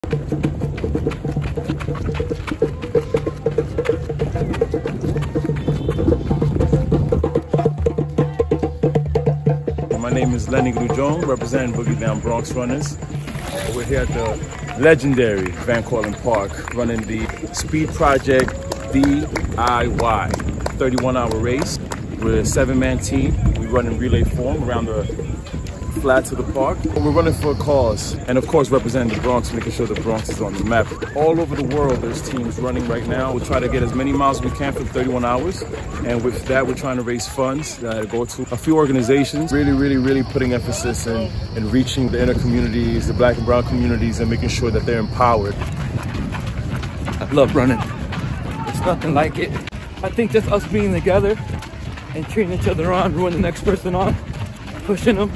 My name is Lenny, representing Boogie Down Bronx Runners. We're here at the legendary Cortlandt Park running the Speed Project DIY 31-hour race. We're a 7-man team. We run in relay form around the flats of the park. We're running for a cause, and of course representing the Bronx, making sure the Bronx is on the map. All over the world there's teams running right now. We'll try to get as many miles as we can for 31 hours, and with that we're trying to raise funds go to a few organizations, really putting emphasis in reaching the inner communities, the black and brown communities, and making sure that they're empowered. I love running. It's nothing like it. I think just us being together and cheering each other on, rooting the next person on, pushing them,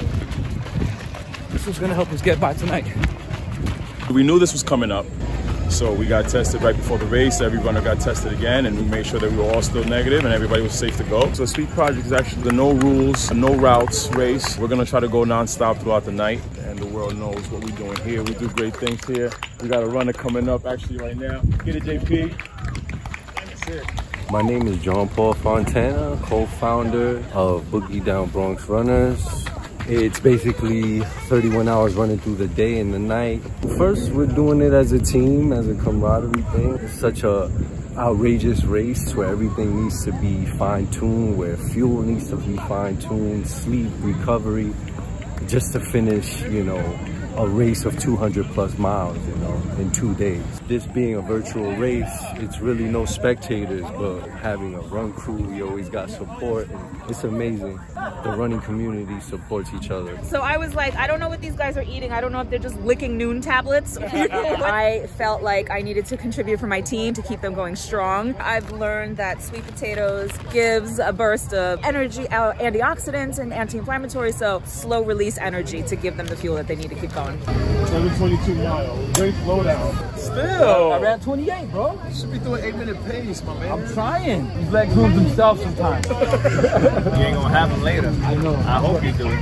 this is gonna help us get by tonight. We knew this was coming up, so we got tested right before the race. Every runner got tested again, and we made sure that we were all still negative and everybody was safe to go. So Speed Project is actually the no rules, no routes race. We're gonna try to go non-stop throughout the night, and the world knows what we're doing here. We do great things here. We got a runner coming up actually right now. Get it, JP. That's it. My name is John Paul Fontana, co-founder of Boogie Down Bronx Runners. It's basically 31 hours running through the day and the night. First, we're doing it as a team, as a camaraderie thing. It's such a outrageous race where everything needs to be fine-tuned, where fuel needs to be fine-tuned, sleep, recovery, just to finish, you know, a race of 200+ miles, you know, in 2 days. This being a virtual race, it's really no spectators, but having a run crew, we always got support. It's amazing. The running community supports each other. So I was like, I don't know what these guys are eating. I don't know if they're just licking noon tablets. I felt like I needed to contribute for my team to keep them going strong. I've learned that sweet potatoes gives a burst of energy, antioxidants and anti-inflammatory, so slow release energy to give them the fuel that they need to keep going. 7:22 miles, great slow down. Still, I ran 28, bro. You should be doing 8-minute pace, my man. I'm trying. These legs move themselves sometimes. You ain't gonna have them later. I know. I hope you do.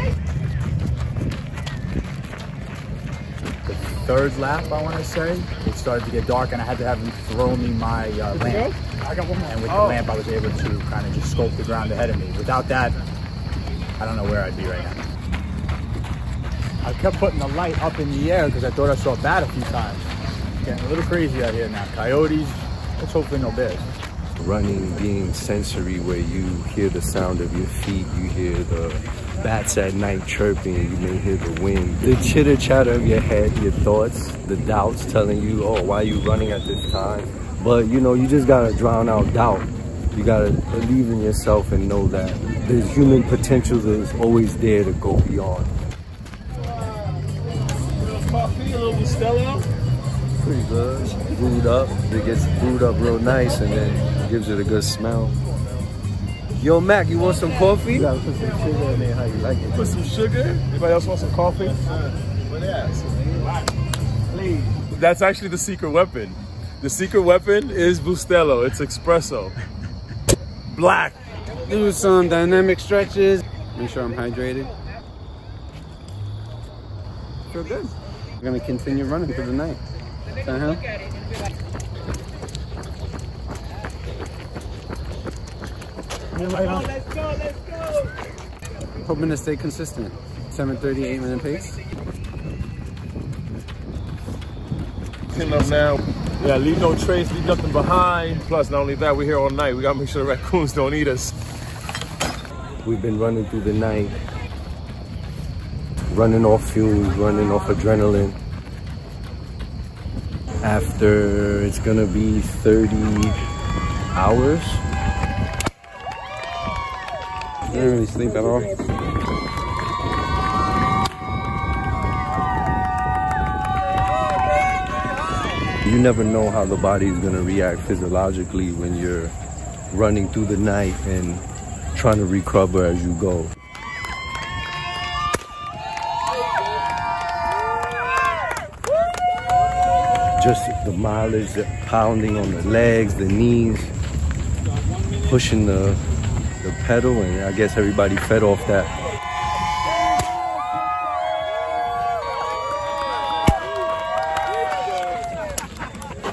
The third lap, I want to say, it started to get dark, and I had to have him throw me my lamp. I got one more. And with the lamp, I was able to kind of just scope the ground ahead of me. Without that, I don't know where I'd be right now. I kept putting the light up in the air because I thought I saw a bat a few times. Getting a little crazy out here now. Coyotes, let's hopefully no bears. Running being sensory, where you hear the sound of your feet, you hear the bats at night chirping, you may hear the wind, the chitter chatter of your head, your thoughts, the doubts telling you, oh, why are you running at this time? But you know, you just gotta drown out doubt. You gotta believe in yourself and know that there's human potential that is always there to go beyond. Coffee, a little Bustelo. Pretty good. Brewed up. It gets brewed up real nice, and then it gives it a good smell. Yo, Mac, you want some coffee? Yeah, put some sugar in there, how you like it. Put some sugar. Anybody else want some coffee? That's actually the secret weapon. The secret weapon is Bustelo. It's espresso. Black. Do some dynamic stretches. Make sure I'm hydrated. Feel good. We're gonna continue running through the night. Let's go, let's go. Hoping to stay consistent. 7:30, 8-minute pace. Clean up now. Yeah, leave no trace, leave nothing behind. Plus, not only that, we're here all night. We gotta make sure the raccoons don't eat us. We've been running through the night, running off fumes, running off adrenaline. After, it's gonna be 30 hours. I didn't really sleep at all. You never know how the body is gonna react physiologically when you're running through the night and trying to recover as you go. Just the mileage, the pounding on the legs, the knees, pushing the pedal, and I guess everybody fed off that.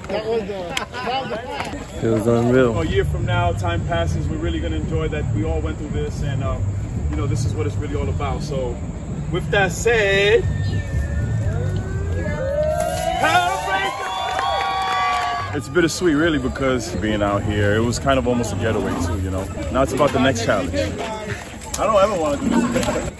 Feels unreal. A year from now, time passes, we're really gonna enjoy that we all went through this, and you know, this is what it's really all about. So with that said, it's bittersweet really, because being out here, it was kind of almost a getaway too, you know. Now it's about the next challenge. I don't ever want to do this again.